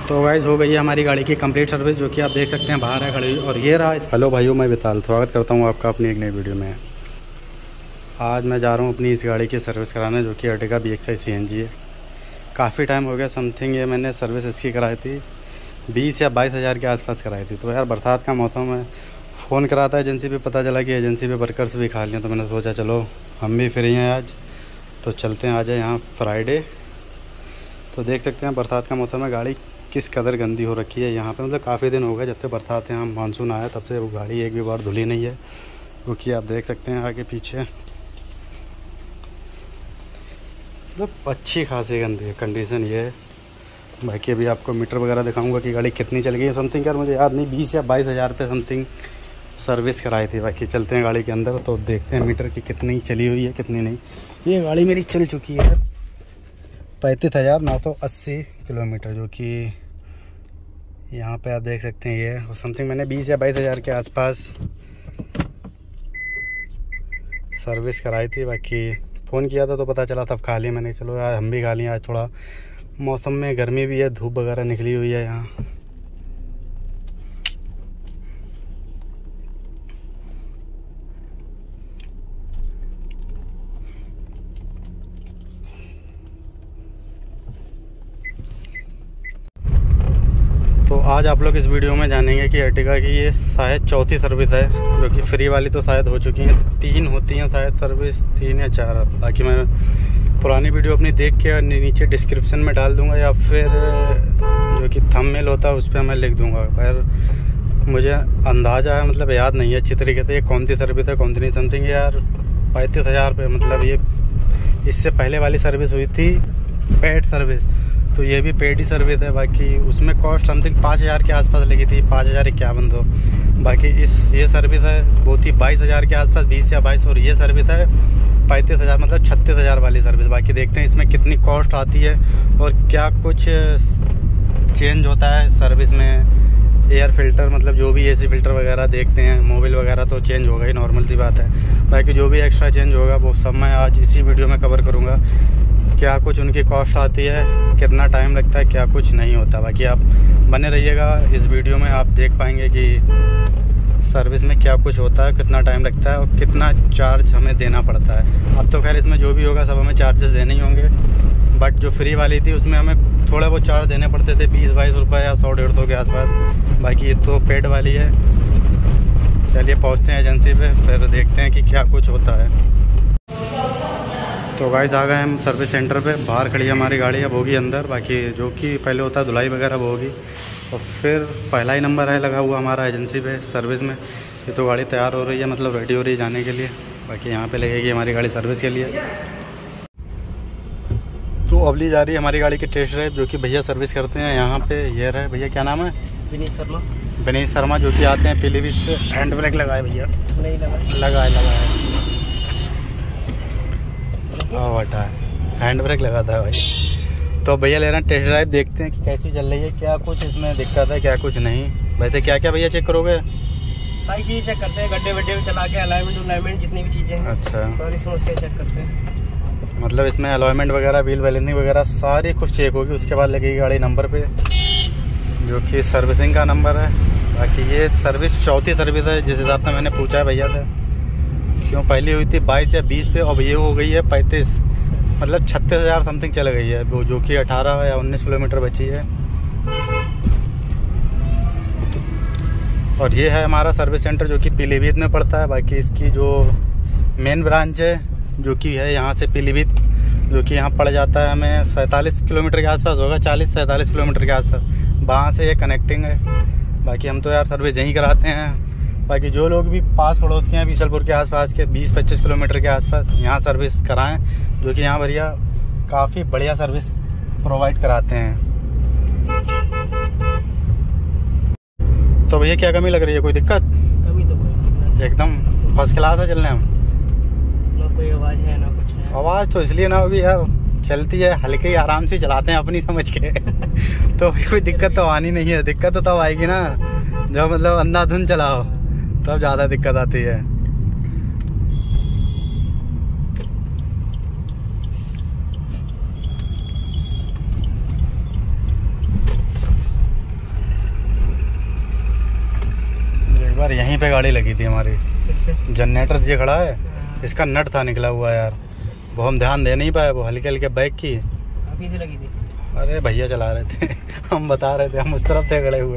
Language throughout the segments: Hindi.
तो गाइस हो गई है हमारी गाड़ी की कंप्लीट सर्विस, जो कि आप देख सकते हैं बाहर है खड़ी। और ये रहा। हेलो भाइयों, मैं विताल स्वागत करता हूँ आपका अपनी एक नई वीडियो में। आज मैं जा रहा हूँ अपनी इस गाड़ी की सर्विस कराने, जो कि अर्टिगा BXi CNG है। काफ़ी टाइम हो गया, समथिंग ये मैंने सर्विस इसकी कराई थी 20 या 22 हज़ार के आसपास कराई थी। तो यार बरसात का मौसम है, फ़ोन करा था एजेंसी पे, पता चला कि एजेंसी पे वर्कर्स भी खा लिए। तो मैंने सोचा चलो हम भी फ्री हैं आज, तो चलते हैं। आज है यहाँ फ्राइडे। तो देख सकते हैं बरसात का मौसम है, गाड़ी किस कदर गंदी हो रखी है यहाँ पे। मतलब काफ़ी दिन हो गए जब से बरसात यहाँ मानसून आया, तब से वो गाड़ी एक भी बार धुली नहीं है, क्योंकि आप देख सकते हैं आगे पीछे मतलब अच्छी खासी गंदी है कंडीशन ये है। बाकी अभी आपको मीटर वगैरह दिखाऊंगा कि गाड़ी कितनी चल गई है समथिंग। यार मुझे याद नहीं, 20 या 22 हज़ार पे समथिंग सर्विस कराई थी। बाकी चलते हैं गाड़ी के अंदर, तो देखते हैं मीटर की कितनी चली हुई है कितनी नहीं। ये गाड़ी मेरी चल चुकी है 35,980 किलोमीटर, जो कि यहाँ पे आप देख सकते हैं ये और समथिंग मैंने 20 या 22 हज़ार के आसपास सर्विस कराई थी। बाकी फ़ोन किया था तो पता चला तब खा लिया मैंने। चलो यार हम भी खा लिए, आज थोड़ा मौसम में गर्मी भी है, धूप वगैरह निकली हुई है यहाँ। तो आज आप लोग इस वीडियो में जानेंगे कि अर्टिगा की ये शायद चौथी सर्विस है, जो कि फ्री वाली तो शायद हो चुकी हैं, 3 होती हैं शायद सर्विस, 3 या 4। बाकी मैं पुरानी वीडियो अपनी देख के नीचे डिस्क्रिप्शन में डाल दूंगा, या फिर जो कि थंबनेल होता है उस पर मैं लिख दूंगा। पर मुझे अंदाज़ा है, मतलब याद नहीं है अच्छी तरीके से ये कौन सी सर्विस है कौन सी नहीं। समथिंग यार 35,000 पे, मतलब ये इससे पहले वाली सर्विस हुई थी पेड सर्विस, तो ये भी पेड ही सर्विस है। बाकी उसमें कॉस्ट समथिंग 5,000 के आसपास लगी थी, 5,051 तो। बाकी ये सर्विस है वो थी 22 हज़ार के आसपास, 20 या 22, और ये सर्विस है 35,000, मतलब 36,000 वाली सर्विस। बाकी देखते हैं इसमें कितनी कॉस्ट आती है और क्या कुछ चेंज होता है सर्विस में। एयर फिल्टर, मतलब जो भी AC फिल्टर वगैरह देखते हैं, मोबिल वगैरह तो चेंज होगा ही, नॉर्मल सी बात है। बाकी जो भी एक्स्ट्रा चेंज होगा वो सब मैं आज इसी वीडियो में कवर करूँगा। क्या कुछ उनकी कॉस्ट आती है, कितना टाइम लगता है, क्या कुछ नहीं होता। बाकी आप बने रहिएगा इस वीडियो में, आप देख पाएंगे कि सर्विस में क्या कुछ होता है, कितना टाइम लगता है और कितना चार्ज हमें देना पड़ता है। अब तो खैर इसमें जो भी होगा सब हमें चार्जेस देने ही होंगे, बट जो फ्री वाली थी उसमें हमें थोड़ा बहुत चार्ज देने पड़ते थे, 20-22 रुपये या 100-150 के आसपास। बाकी ये तो पेड वाली है। चलिए पहुँचते हैं एजेंसी पे, फिर देखते हैं कि क्या कुछ होता है। तो गाइस आ गए हम सर्विस सेंटर पे, बाहर खड़ी है हमारी गाड़ी, अब होगी अंदर। बाकी जो कि पहले होता है धुलाई वगैरह वो होगी, और फिर पहला ही नंबर है लगा हुआ हमारा एजेंसी पे सर्विस में। ये तो गाड़ी तैयार हो रही है, मतलब रेडी हो रही है जाने के लिए। बाकी यहाँ पे लगेगी हमारी गाड़ी सर्विस के लिए। तो अब ली जा रही है हमारी गाड़ी की टेस्ट ड्राइव, जो कि भैया सर्विस करते हैं यहाँ पे। ये रहे भैया, क्या नाम है? विनीत शर्मा। विनीत शर्मा, जो कि आते हैं पीलीभीत से। हैंड ब्रेक लगाए भैया? नहीं लगाए हटा है, हैंड ब्रेक लगाता है भाई। तो भैया ले रहे हैं टेस्ट ड्राइव, देखते हैं कि कैसी चल रही है, क्या कुछ इसमें दिक्कत है क्या कुछ नहीं। वैसे क्या क्या भैया चेक करोगे? सारी चीज़ चेक करते हैं, गड्ढे वड्ढे में चला के अलाइनमेंट जितनी भी चीज़ें हैं, अच्छा, सारी समस्या चेक करते हैं। मतलब इसमें अलाइनमेंट वगैरह, व्हील बैलेंसिंग वगैरह सारी कुछ चेक होगी। उसके बाद लगेगी गाड़ी नंबर पे, जो कि सर्विसिंग का नंबर है। बाकी ये सर्विस चौथी सर्विस है जिस हिसाब से मैंने पूछा है भैया से, क्यों पहली हुई थी 22 या 20 पे, अब ये हो गई है 35, मतलब 36,000 समथिंग चल गई है वो, जो कि 18 या 19 किलोमीटर बची है। और ये है हमारा सर्विस सेंटर, जो कि पीलीभीत में पड़ता है। बाकी इसकी जो मेन ब्रांच है, जो कि है यहाँ से पीलीभीत, जो कि यहाँ पड़ जाता है हमें 47 किलोमीटर के आसपास होगा, 40-47 किलोमीटर के आसपास। वहाँ से ये कनेक्टिंग है। बाकी हम तो यार सर्विस यहीं कराते हैं। बाकी जो लोग भी पास पड़ोस के हैं, बीसलपुर के आसपास के 20-25 किलोमीटर के आसपास, यहाँ सर्विस कराएं, जो कि यहाँ भैया काफ़ी बढ़िया सर्विस प्रोवाइड कराते हैं। तो भैया क्या कमी लग रही है, कोई दिक्कत? कमी तो कोई एकदम फर्स्ट क्लास है चलने में। ना कोई आवाज़ है ना कुछ है। आवाज़ तो इसलिए ना होगी यार, चलती है हल्के ही आराम से चलाते हैं अपनी समझ के। तो कोई दिक्कत तो आनी नहीं है। दिक्कत तो तब आएगी ना जब मतलब अंधाधुंध चलाओ, तब ज़्यादा दिक्कत आती है। यार यहीं पे गाड़ी लगी थी हमारी, इससे जनरेटर ये खड़ा है, इसका नट था निकला हुआ यार, वो हम ध्यान दे नहीं पाए, वो हल्के हल्के बैक की अभी से लगी थी। अरे भैया चला रहे थे हम बता रहे थे, हम उस तरफ थे खड़े हुए।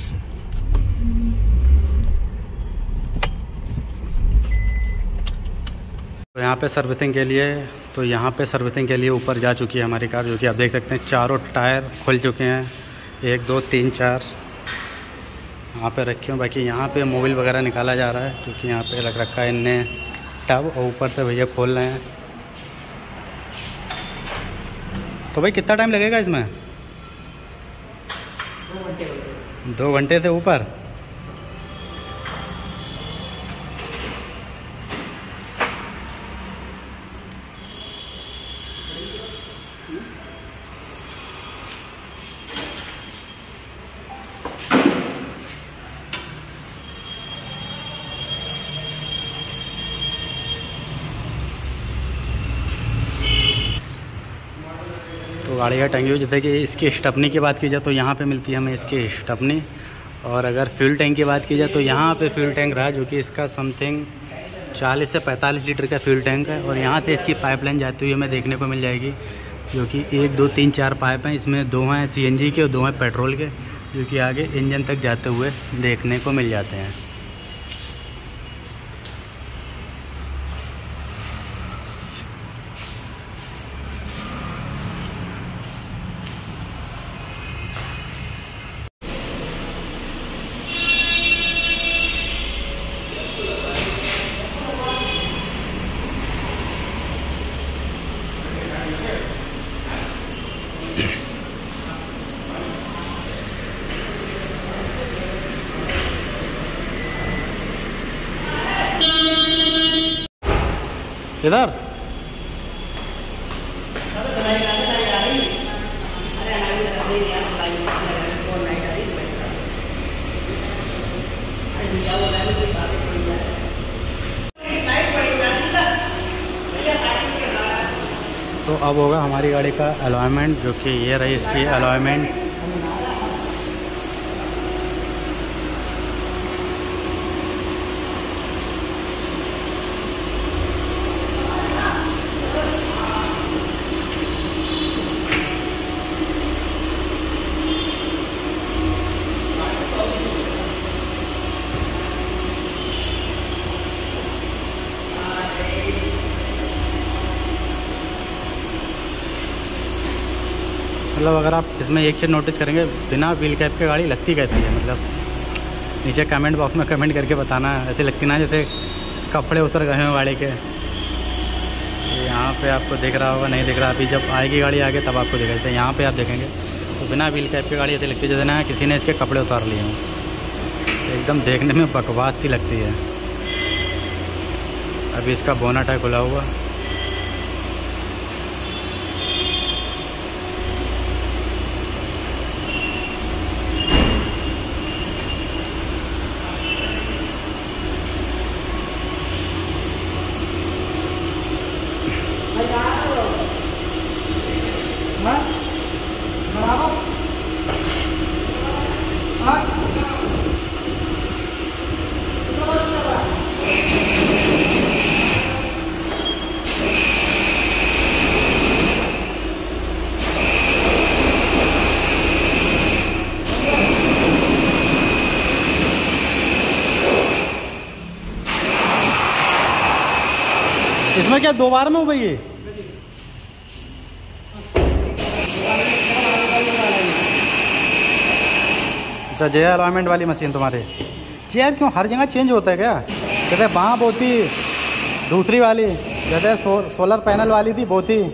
तो यहाँ पे सर्विसिंग के लिए ऊपर जा चुकी है हमारी कार, जो कि आप देख सकते हैं चारों टायर खुल चुके हैं, 1 2 3 4 यहाँ पे रखे हूँ। बाकी यहाँ पे मोबिल वगैरह निकाला जा रहा है, क्योंकि यहाँ पे रख रखा है इनने टब, और ऊपर से भैया खोल रहे हैं। तो भाई कितना टाइम लगेगा इसमें? 2 घंटे से ऊपर। तो गाड़ी का टंकी, जैसे कि इसकी स्टपनी की बात की जाए तो यहाँ पे मिलती है हमें इसकी स्टपनी, और अगर फ्यूल टैंक की बात की जाए तो यहाँ पे फ्यूल टैंक रहा, जो कि इसका समथिंग 40 से 45 लीटर का फ्यूल टैंक है। और यहाँ से इसकी पाइपलाइन जाती हुई हमें देखने को मिल जाएगी, जो कि 1 2 3 4 पाइप हैं, इसमें 2 हैं CNG के और 2 हैं पेट्रोल के, जो कि आगे इंजन तक जाते हुए देखने को मिल जाते हैं। इधर तो अब होगा हमारी गाड़ी का अलॉयमेंट, जो कि ये रही इसकी अलॉयमेंट। मतलब अगर आप इसमें एक चीज़ नोटिस करेंगे, बिना व्हील कैप के गाड़ी लगती कैसी है, मतलब नीचे कमेंट बॉक्स में कमेंट करके बताना। ऐसी लगती ना जैसे कपड़े उतर गए हों गाड़ी के। यहाँ पे आपको दिख रहा होगा, नहीं दिख रहा, अभी जब आएगी गाड़ी आगे तब आपको दिखाते हैं। यहाँ पे आप देखेंगे तो बिना व्हील कैप की गाड़ी ऐसी लगती है जैसे ना किसी ने इसके कपड़े उतार लिए हों, एकदम देखने में बकवास सी लगती है। अभी इसका बोनट है खुला हुआ। इसमें क्या 2 बार में हो गई है? अच्छा, जे अलॉयमेंट वाली मशीन तुम्हारे यार क्यों हर जगह चेंज होता है क्या? जैसे वहाँ बहुत थी दूसरी वाली, जैसे सोलर पैनल वाली थी बहुत ही।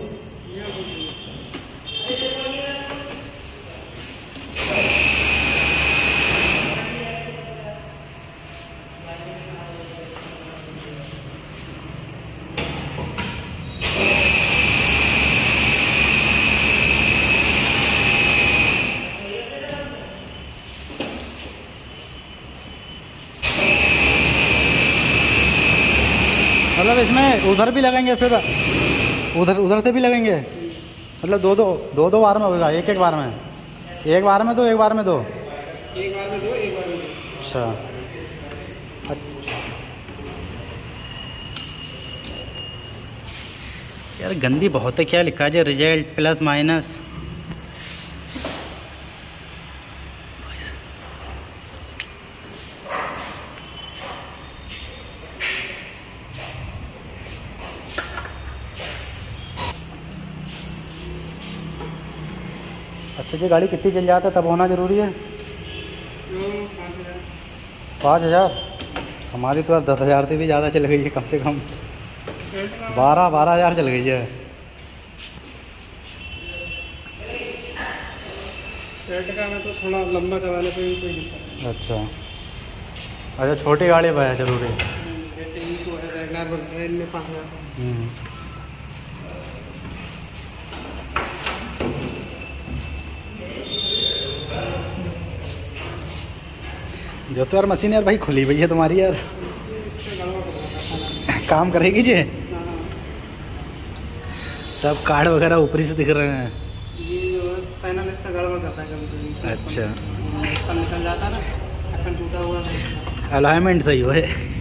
मतलब इसमें उधर भी लगेंगे, फिर उधर से भी लगेंगे, मतलब दो बार में होगा, एक बार में, एक बार में दो, एक बार में दो। एक बार में दो, एक बार में दो। अच्छा, यार गंदी बहुत है, क्या लिखा है रिजल्ट प्लस माइनस। अच्छा जी, गाड़ी कितनी चल जाता है तब होना ज़रूरी है? 5,000। हमारी तो यार 10,000 से भी ज़्यादा चल गई है, कम से कम 12,000 चल गई है। का में तो थोड़ा लंबा कराने पे भी कोई दिक्कत। अच्छा, छोटी गाड़ी पर है जरूरी। जैसे इको है, वैगनआर ट्रेन में 5,000। जो तो यार मशीन यार भाई खुली हुई है तुम्हारी यार, काम करेगी जी? सब कार्ड वगैरह ऊपरी से दिख रहे हैं। ये जो पैनल इसका गड़बड़ करता है कभी-कभी। अच्छा, ढक्कन निकल जाता है ना, ढक्कन टूटा हुआ है। अलाइनमेंट सही हो है।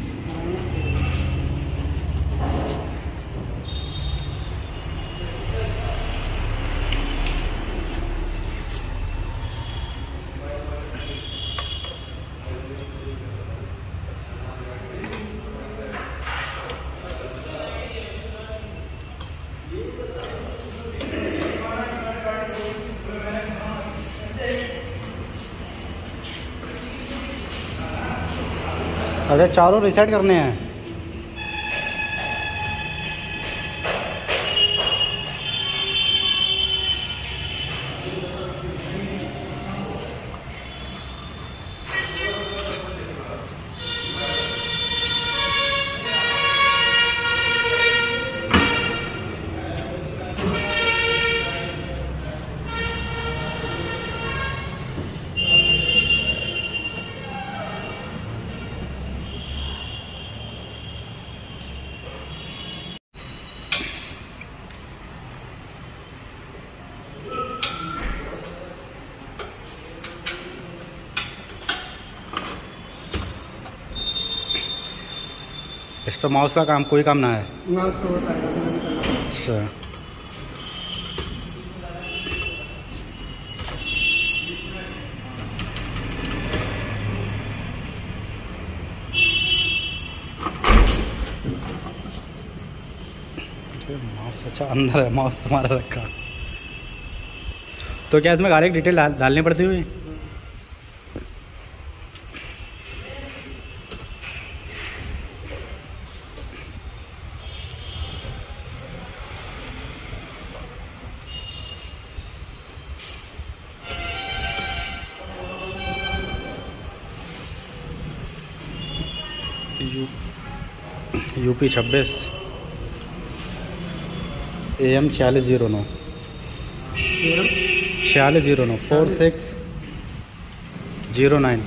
अरे चारों रिसेट करने हैं। इस पर माउस का काम कोई काम ना है? अच्छा, माउस अच्छा अंदर है, माउस तुम्हारा रखा। तो क्या इसमें गाड़ी की डिटेल डालनी पड़ती हुई? UP 26 AM 4609 4609 4609।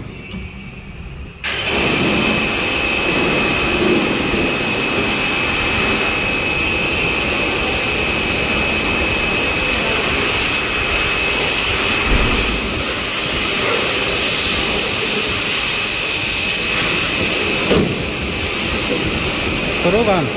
करो काम।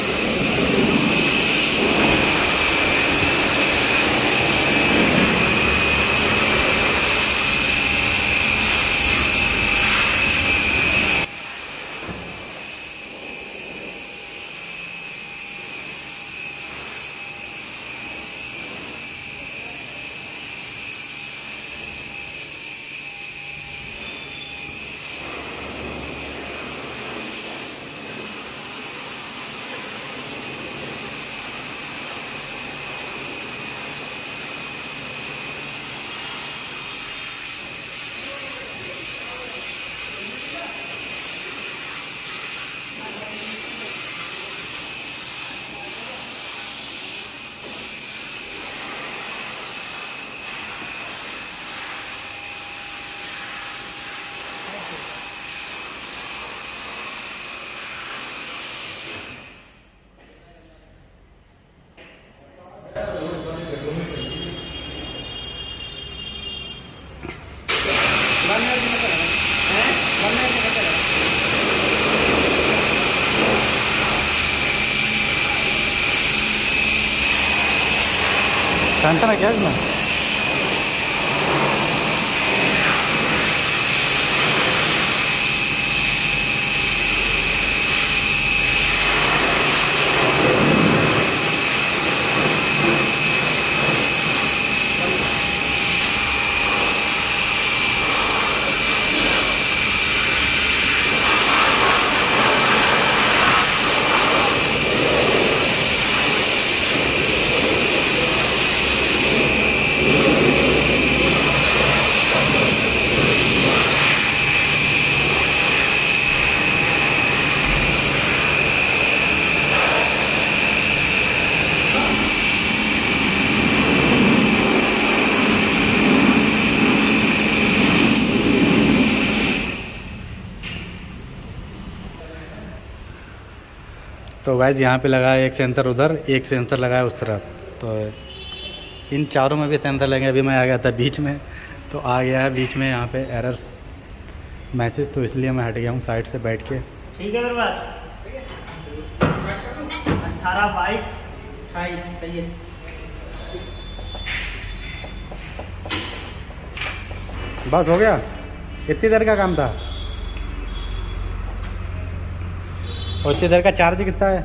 टेंशन है क्या इसमें? तो गाइस यहाँ पे लगा है एक सेंसर उधर, एक सेंसर लगा है उस तरफ। तो इन चारों में भी सेंसर लगे। अभी मैं आ गया था बीच में, तो आ गया है बीच में यहाँ पे एरर मैसेज, तो इसलिए मैं हट गया हूँ साइड से बैठ के। ठीक है मेरे पास 18, 22, 28 सही है। बस हो गया, इतनी देर का काम था। और इतनी देर का चार्ज कितना है?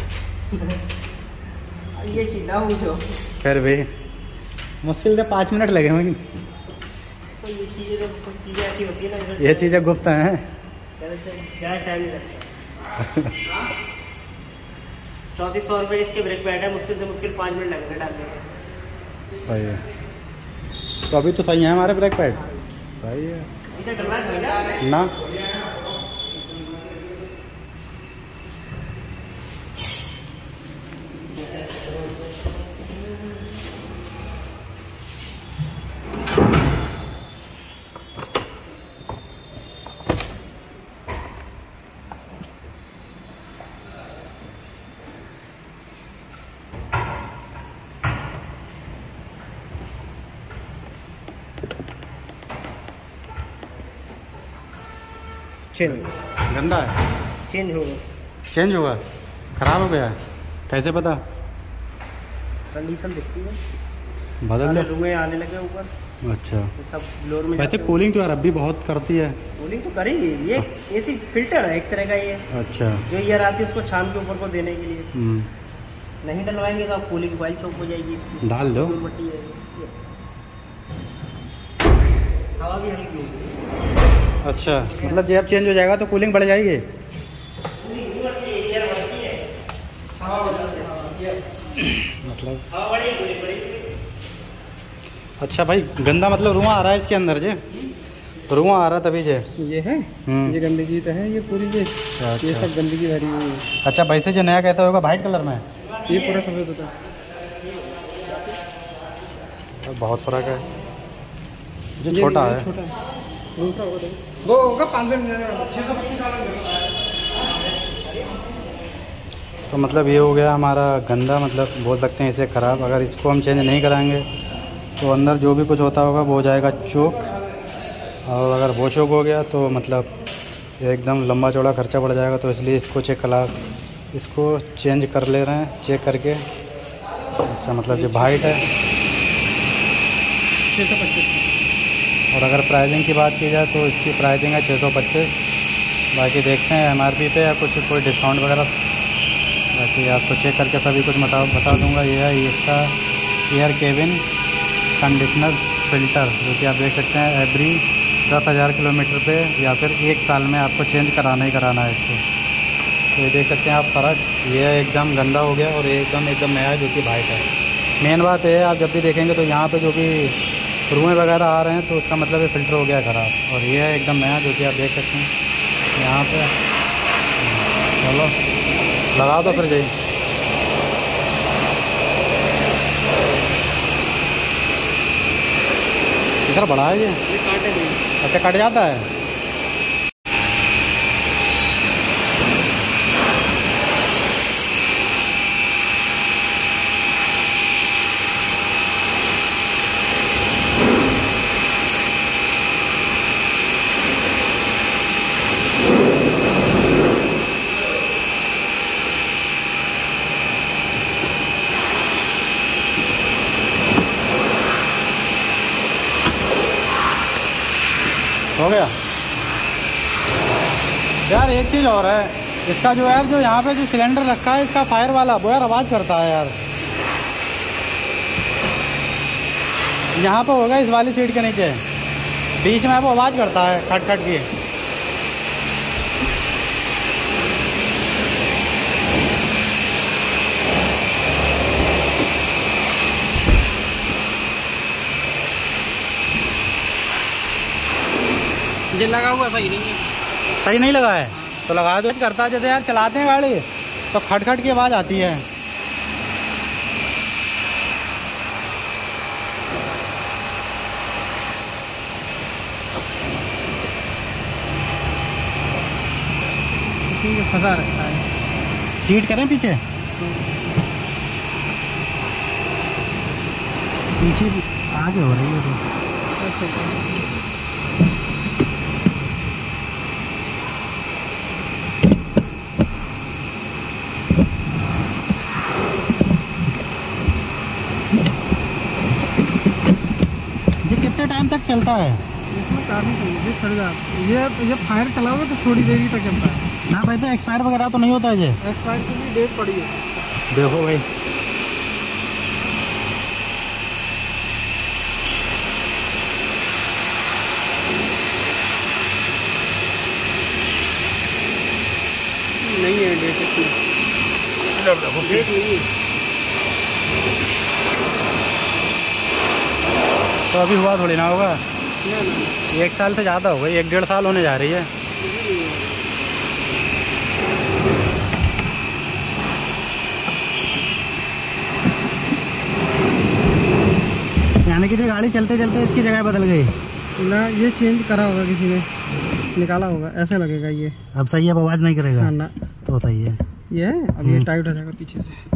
ये चिल्ला हूँ जो फिर भी मुश्किल से 5 मिनट लगे होंगे। तो ये चीज़ें तो कुछ चीज़ें ऐसी होती है ना, ये चीज़ें गुप्त हैं। क्या टाइम नहीं लगता। 3400 रुपये इसके ब्रेक पैड है, मुश्किल से मुश्किल 5 मिनट लगेंगे डालने में। सही है। तो अभी तो सही है हमारे ब्रेक पैड, सही है इधर डलवा सही ना। गंदा है, चेंज होगा, चेंज होगा, खराब हो गया है। कैसे पता? कंडीशन दिखती है, बदल दो। रुए आने लगे ऊपर। अच्छा, तो सब फ्लोर में वैसे कूलिंग तो यार अभी बहुत करती है। कूलिंग तो करेगी, ये एसी फिल्टर है एक तरह का। ये अच्छा, जो एयर आती है उसको छान के ऊपर को देने के लिए। नहीं डलवाएंगे तो आप कूलिंग कॉइल चौक हो जाएगी इसकी, डाल दो। मट्टी है, हवा भी हल्की होगी। अच्छा, मतलब जब चेंज हो जाएगा तो कूलिंग बढ़ जाएगी। मतलब अच्छा भाई, गंदा मतलब रुआ आ रहा है इसके अंदर जे, रुआ आ रहा तभी जे ये है। ये गंदगी तो है, ये पूरी ये सब गंदगी भरी हुई है। अच्छा, वैसे जो नया कहता होगा वाइट कलर में, ये पूरा सफेद होता है। तो बहुत फर्क है, जो छोटा है। छोटा वो होगा 525। तो मतलब ये हो गया हमारा गंदा, मतलब बोल सकते हैं इसे ख़राब। अगर इसको हम चेंज नहीं कराएंगे तो अंदर जो भी कुछ होता होगा वो हो जाएगा चोक, और अगर वो चोक हो गया तो मतलब एकदम लंबा चौड़ा खर्चा पड़ जाएगा। तो इसलिए इसको इसको चेंज कर ले रहे हैं, चेक करके। अच्छा, मतलब जो वाइट है 625। और अगर प्राइसिंग की बात की जाए तो इसकी प्राइसिंग है 625। बाकी देखते हैं MRP पे या कुछ कोई डिस्काउंट वगैरह। बाकी आपको चेक करके सभी कुछ बता दूंगा। ये है इसका एयर केबिन कंडीशनर फ़िल्टर, जो कि आप देख सकते हैं एवरी 10,000 किलोमीटर पे या फिर 1 साल में आपको चेंज कराना ही कराना है इसको। तो ये देख सकते हैं आप फ़र्क, ये एकदम गंदा हो गया और ये एकदम नया है जो कि वाइट है। मेन बात ये है, आप जब भी देखेंगे तो यहाँ पे जो भी रुएँ वगैरह आ रहे हैं तो उसका मतलब ये फ़िल्टर हो गया ख़राब, और ये है एकदम नया जो कि आप देख सकते हैं यहाँ पे। चलो लगा दो फिर जाइए। इधर बड़ा है ये काटे नहीं। अच्छा, कट जाता है। हो गया यार। एक चीज़ और है, इसका जो यार जो यहाँ पे जो सिलेंडर रखा है इसका फायर वाला, वो यार आवाज़ करता है यार। यहाँ पे होगा इस वाली सीट के नीचे, बीच में वो आवाज़ करता है खट खट की। मुझे लगा हुआ सही नहीं है। सही नहीं लगा है तो लगा दो। करता है जैसे यार चलाते हैं गाड़ी तो खट खट की आवाज़ आती है। फंसा रखा है। सीट करें पीछे, पीछे आगे हो रही है तो। कितने टाइम तक चलता है? इसमें काफ़ी चलेगा। ये फायर चलाओगे तो थोड़ी देरी तक चलता है ना भाई। तो एक्सपायर वगैरह तो नहीं होता है? ये एक्सपायर की भी डेट पड़ी है। देखो भाई, नहीं है डेट की। डेट नहीं है। तो अभी हुआ थोड़ी ना होगा। 1 साल से ज़्यादा हो गई, 1-1.5 साल होने जा रही है। यानी कि गाड़ी चलते चलते इसकी जगह बदल गई ना। ये चेंज करा होगा किसी ने, निकाला होगा, ऐसा लगेगा ये। अब सही है, आवाज़ नहीं करेगा ना। तो सही है ये है। अब ये टाइट हो जाएगा पीछे से।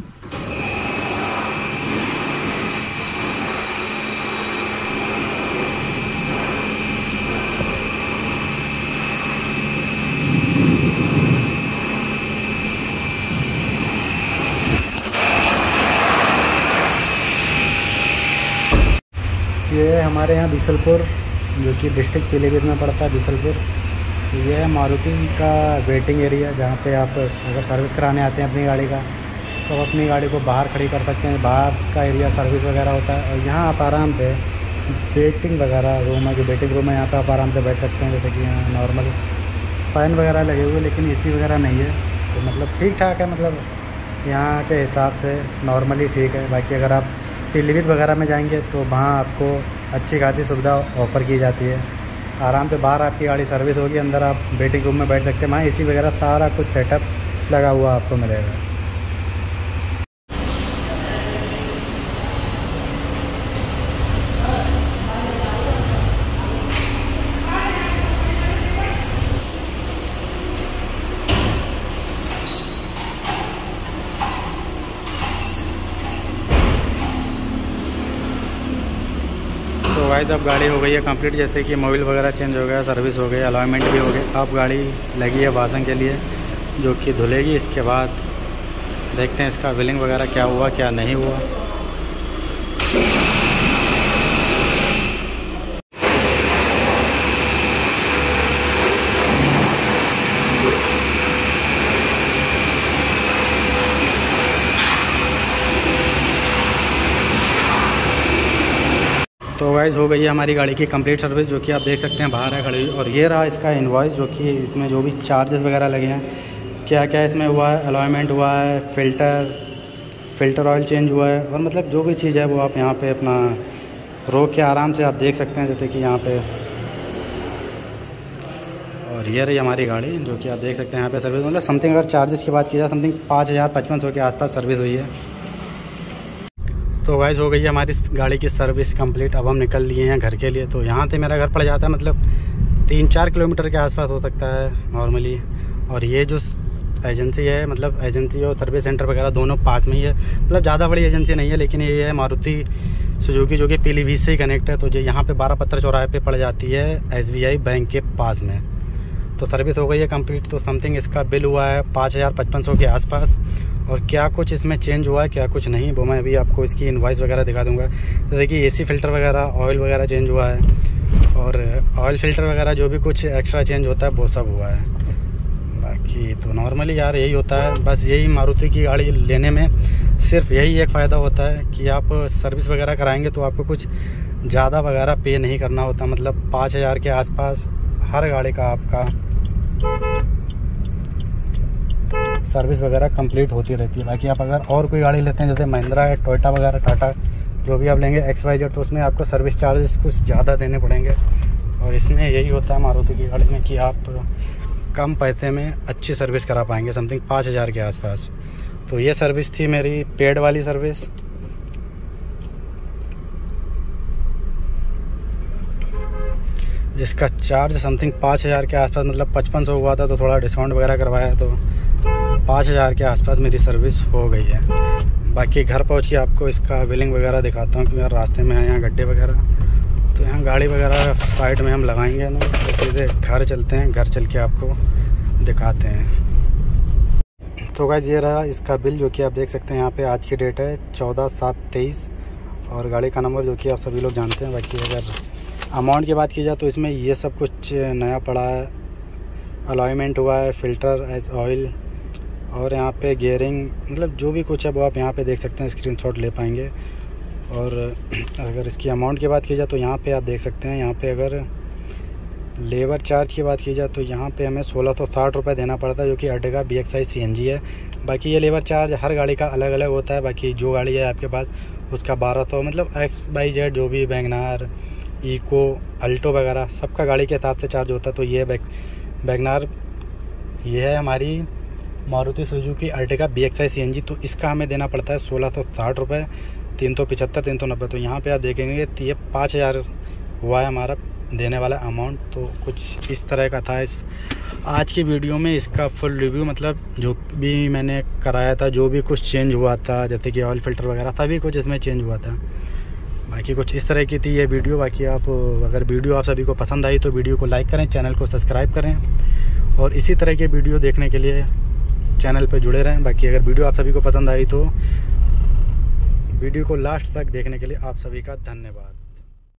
ये हमारे यहाँ बीसलपुर, जो कि डिस्ट्रिक्ट पीलीभीत में पड़ता है बीसलपुर। ये है मारुति का वेटिंग एरिया, जहाँ पे आप अगर सर्विस कराने आते हैं अपनी गाड़ी का तो आप अपनी गाड़ी को बाहर खड़ी कर सकते हैं। बाहर का एरिया सर्विस वगैरह होता है। और यहाँ आप आराम से वेटिंग वगैरह रूम है, जो वेटिंग रूम है, यहाँ पे आप आराम से बैठ सकते हैं। जैसे कि यहाँ नॉर्मल फ़ैन वगैरह लगे हुए, लेकिन एसी वगैरह नहीं है। तो मतलब ठीक ठाक है, मतलब यहाँ के हिसाब से नॉर्मली ठीक है। बाकी अगर आप पीलीभीत वगैरह में जाएंगे तो वहाँ आपको अच्छी खासी सुविधा ऑफ़र की जाती है। आराम से बाहर आपकी गाड़ी सर्विस होगी, अंदर आप वेटिंग रूम में बैठ सकते हैं। वहाँ एसी वगैरह सारा कुछ सेटअप लगा हुआ आपको मिलेगा। तो गाइस अब गाड़ी हो गई है कंप्लीट। जैसे कि मोबिल वगैरह चेंज हो गया, सर्विस हो गई, अलाइनमेंट भी हो गया। अब गाड़ी लगी है वाशिंग के लिए, जो कि धुलेगी। इसके बाद देखते हैं इसका बिलिंग वगैरह क्या हुआ क्या नहीं हुआ। तो गाइस हो गई है हमारी गाड़ी की कंप्लीट सर्विस, जो कि आप देख सकते हैं बाहर है खड़ी। और ये रहा इसका इनवॉइस, जो कि इसमें जो भी चार्जेस वगैरह लगे हैं, क्या क्या इसमें हुआ है। अलाइनमेंट हुआ है, फ़िल्टर ऑयल चेंज हुआ है, और मतलब जो भी चीज़ है वो आप यहाँ पे अपना रोक के आराम से आप देख सकते हैं। जैसे कि यहाँ पे, और ये रही हमारी गाड़ी, जो कि आप देख सकते हैं यहाँ पे सर्विस। मतलब समथिंग अगर चार्जेस की बात की जाए, समथिंग 5,000-5500 के आसपास सर्विस हुई है। तो गाइस हो गई है हमारी गाड़ी की सर्विस कंप्लीट। अब हम निकल लिए हैं घर के लिए। तो यहाँ से मेरा घर पड़ जाता है मतलब 3-4 किलोमीटर के आसपास हो सकता है नॉर्मली। और ये जो एजेंसी है, मतलब एजेंसी और सर्विस सेंटर वगैरह दोनों पास में ही है। मतलब ज़्यादा बड़ी एजेंसी नहीं है, लेकिन ये है मारुति सुजुकी, जो कि पीलीभीत से ही कनेक्ट है। तो ये यहाँ पे 12 पत्थर चौराहे पे पड़ जाती है, SBI बैंक के पास में। तो सर्विस हो गई है कंप्लीट। तो समथिंग इसका बिल हुआ है 5,000-5500 के आसपास। और क्या कुछ इसमें चेंज हुआ है क्या कुछ नहीं, वो मैं अभी आपको इसकी इनवॉइस वगैरह दिखा दूंगा। तो देखिए AC फ़िल्टर वगैरह, ऑयल वगैरह चेंज हुआ है। और ऑयल फिल्टर वगैरह जो भी कुछ एक्स्ट्रा चेंज होता है वो सब हुआ है। बाकी तो नॉर्मली यार यही होता है। बस यही मारुति की गाड़ी लेने में सिर्फ यही एक फ़ायदा होता है कि आप सर्विस वगैरह कराएंगे तो आपको कुछ ज़्यादा वगैरह पे नहीं करना होता। मतलब 5,000 के आसपास हर गाड़ी का आपका सर्विस वगैरह कंप्लीट होती रहती है। बाकी आप अगर और कोई गाड़ी लेते हैं जैसे महिंद्रा है, टोयोटा वगैरह, टाटा, जो भी आप लेंगे XYZ, तो उसमें आपको सर्विस चार्जेस कुछ ज़्यादा देने पड़ेंगे। और इसमें यही होता है मारुति की गाड़ी में कि आप कम पैसे में अच्छी सर्विस करा पाएंगे, समथिंग 5,000 के आसपास। तो ये सर्विस थी मेरी पेड वाली सर्विस। जिसका चार्ज समथिंग 5,000 के आसपास, मतलब 5500 हुआ था, तो थोड़ा डिस्काउंट वगैरह करवाया तो 5,000 के आसपास मेरी सर्विस हो गई है। बाकी घर पहुंच के आपको इसका बिलिंग वगैरह दिखाता हूँ कि यार रास्ते में है यहाँ गड्ढे वगैरह, तो यहाँ गाड़ी वगैरह साइड में हम लगाएंगे ना, तो सीधे घर चलते हैं। घर चल के आपको दिखाते हैं। तो गाइस ये रहा इसका बिल, जो कि आप देख सकते हैं यहाँ पे आज की डेट है 14/7/23 और गाड़ी का नंबर जो कि आप सभी लोग जानते हैं। बाकी अगर अमाउंट की बात की जाए तो इसमें ये सब कुछ नया पड़ा है। अलाइनमेंट हुआ है, फिल्टर एज ऑयल, और यहाँ पे गियरिंग, मतलब जो भी कुछ है वो आप यहाँ पे देख सकते हैं, स्क्रीनशॉट ले पाएंगे। और अगर इसकी अमाउंट की बात की जाए तो यहाँ पे आप देख सकते हैं, यहाँ पे अगर लेबर चार्ज की बात की जाए तो यहाँ पे हमें 1660 रुपये देना पड़ता है, जो कि अर्टिगा BXi CNG है। बाकी ये लेबर चार्ज हर गाड़ी का अलग अलग होता है। बाकी जो गाड़ी है आपके पास उसका 1200, मतलब XYZ जो भी वैगनार, इको, अल्टो वगैरह सबका गाड़ी के हिसाब से चार्ज होता है। तो ये वैगनार ये है हमारी Maruti Suzuki Ertiga BXi CNG, तो इसका हमें देना पड़ता है 1660 रुपये, 375, 390। तो यहाँ पे आप देखेंगे तो ये 5,000 हुआ है हमारा देने वाला अमाउंट। तो कुछ इस तरह का था इस आज की वीडियो में इसका फुल रिव्यू, मतलब जो भी मैंने कराया था, जो भी कुछ चेंज हुआ था, जैसे कि ऑयल फिल्टर वगैरह सभी कुछ इसमें चेंज हुआ था। बाकी कुछ इस तरह की थी ये वीडियो। बाकी आप अगर वीडियो आप सभी को पसंद आई तो वीडियो को लाइक करें, चैनल को सब्सक्राइब करें और इसी तरह के वीडियो देखने के लिए चैनल पर जुड़े रहें। बाकी अगर वीडियो आप सभी को पसंद आई तो वीडियो को लास्ट तक देखने के लिए आप सभी का धन्यवाद।